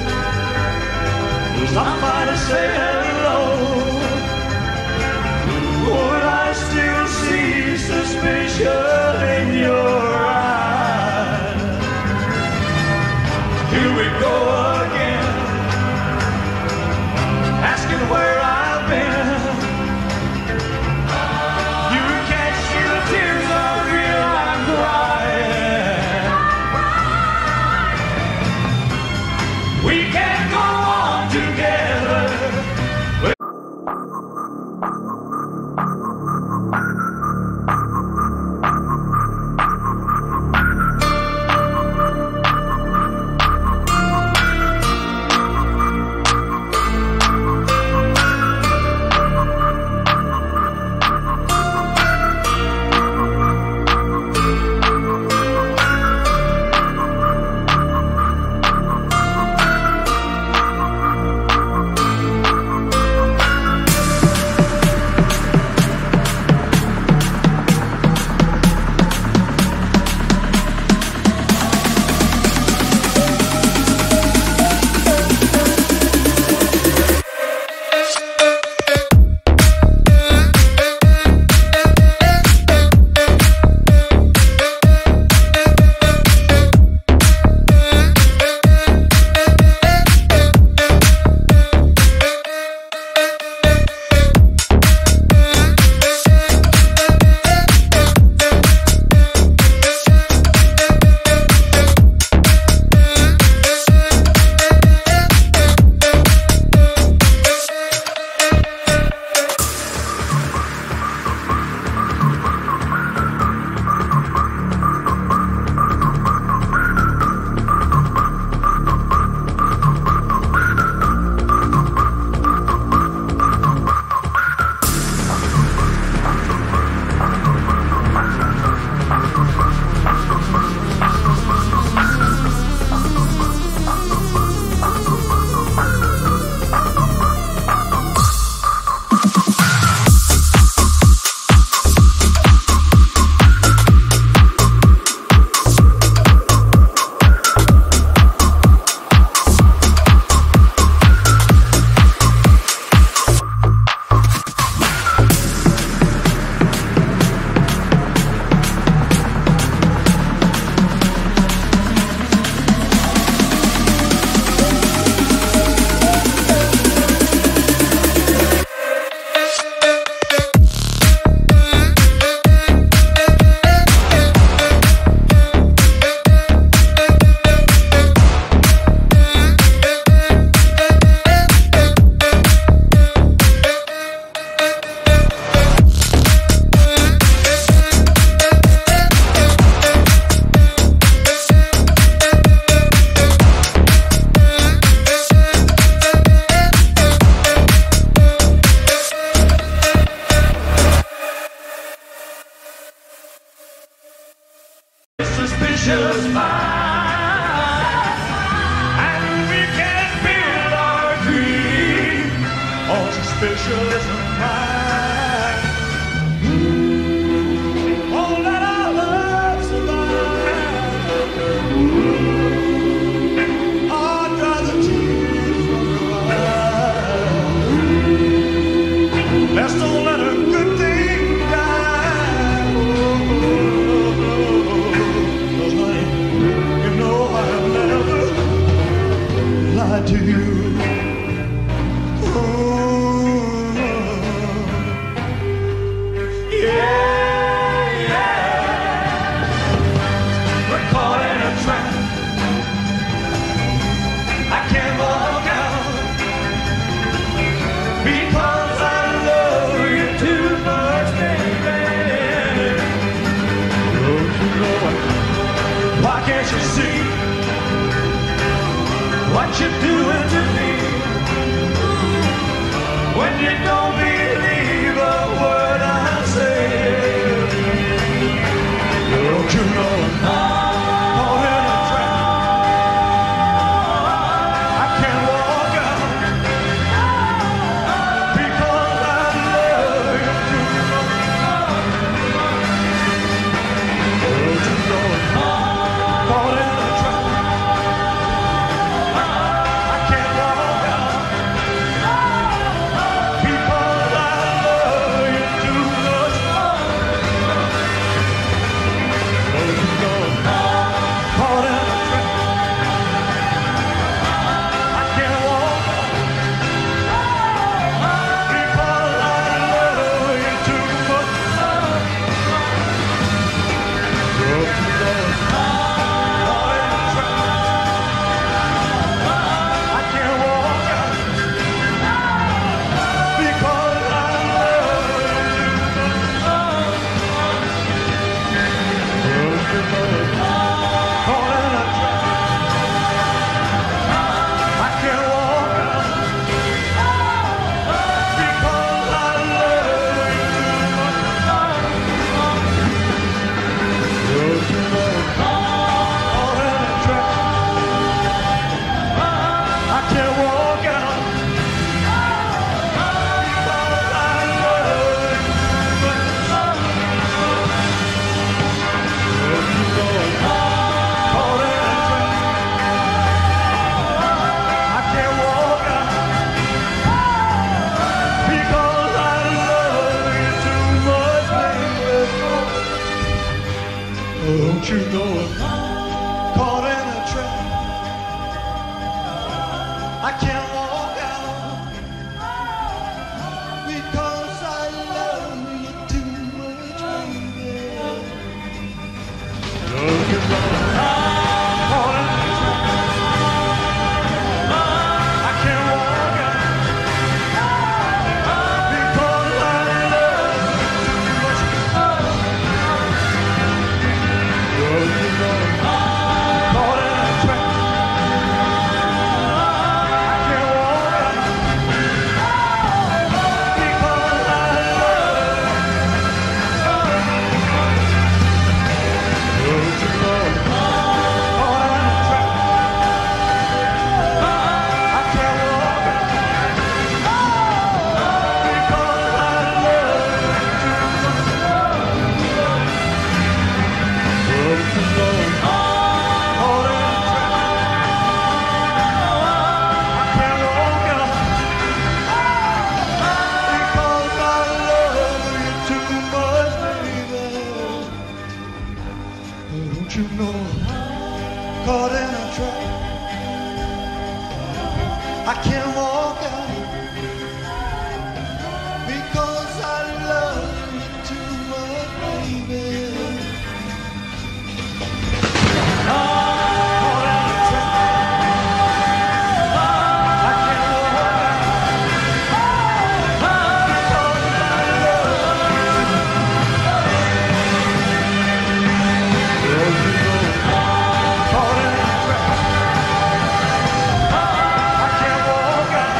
stop by to say hello, would I still see suspicion in your eyes? Here we go again, asking where I've been. You can't see the tears of real I'm crying. We can't go on together suspicious of mine. Won't let our love survive. I'll dry the tears from your eyes. Let's don't let a good thing die. Oh, honey, you know I'll never lie to you. What you doing to me when you don't believe a word I say? Don't you know I'm caught in a trap? I can't walk out because I love you too much. Don't you know I'm caught in a trap? Don't you know I'm caught in a trap? I can't walk out because I love you too much, baby. Don't you know I'm caught in a trap? I can't walk out because I love you too much. Don't you know I'm caught in a trap? I can't walk out because I love you. Don't you know I'm caught in a trap? I can't walk out because I love you. Don't you know I'm caught in a trap? I can't walk out because I love you too much, baby. Don't you know I'm caught in a trap? I can't walk out because I love you too much, baby. Caught in a trap. I can't walk out because I love you. Don't you know I'm caught in a trap? I can't walk out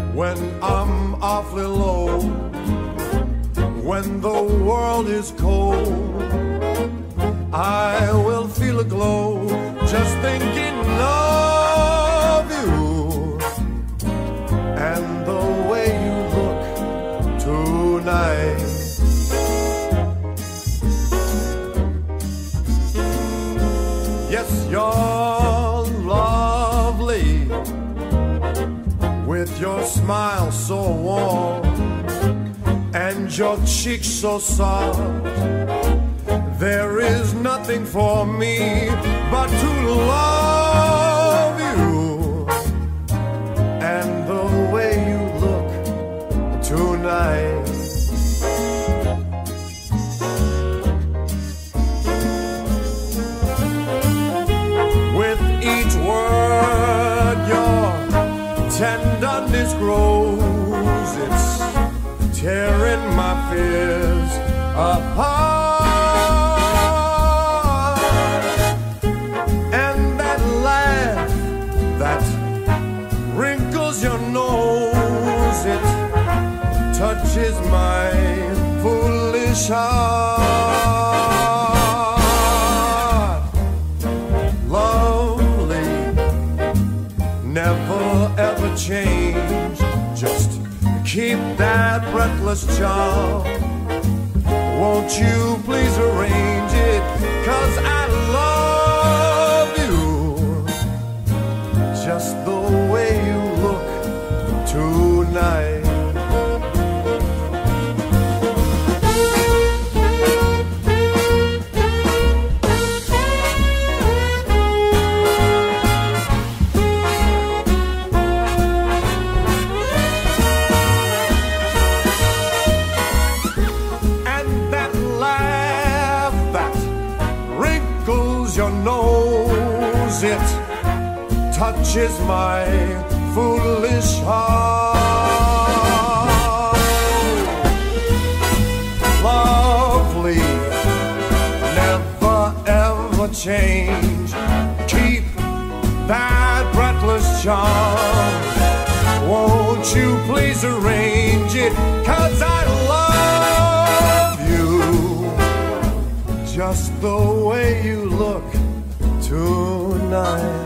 when I'm awfully low, when the world is cold, I will feel a glow just thinking of you and the way you look tonight. Yes, you're lovely with your smile so warm and your cheeks so soft. There is nothing for me but to love you and the way you look tonight. With each word your tenderness grows, it's tearing my fears apart. Your nose, it touches my foolish heart. Lovely, never ever change. Just keep that breathless charm. Won't you please arrange it? 'Cause I love you just the way you look tonight. And that laugh that wrinkles your nose, it touches my foolish heart. Lovely, never ever change. Keep that breathless charm. Won't you please arrange it? 'Cause I love you just the way you look tonight.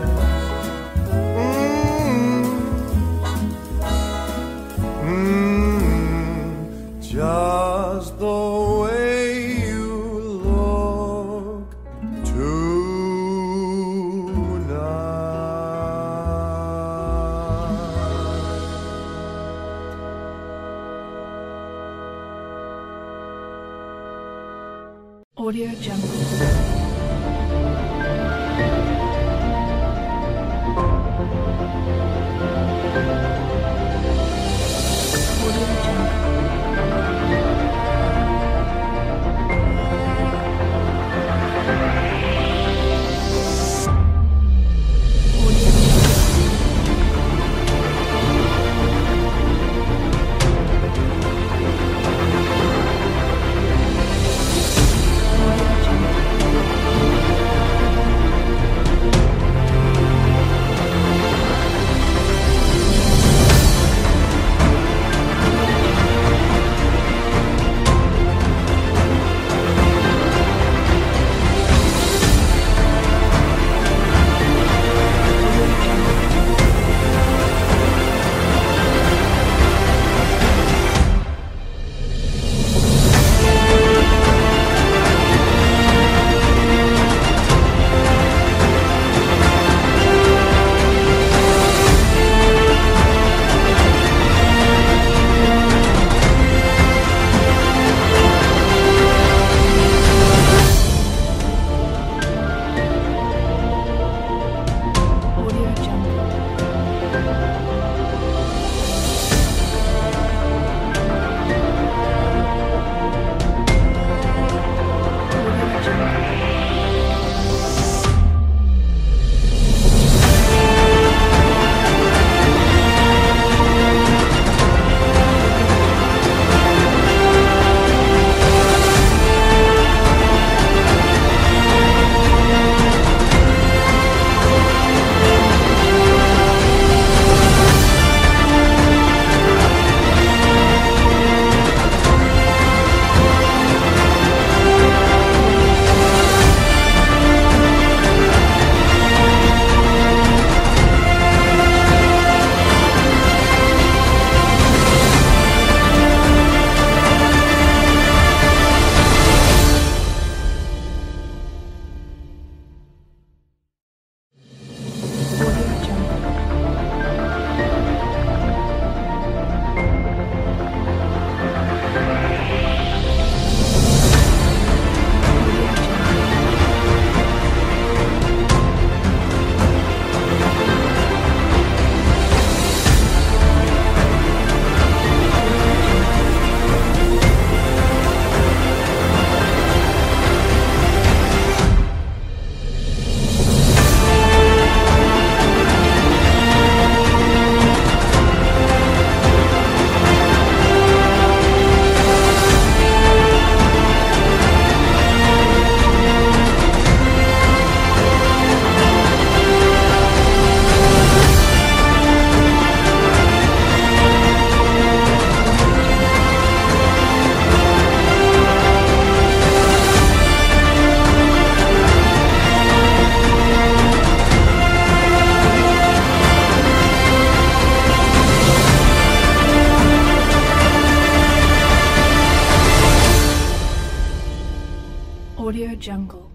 Just the way you look tonight. Audio Jungle. Thank you. jungle.